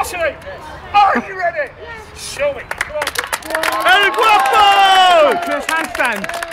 Natalie, are you ready? Show me. Come on. El Guapo! Handstand.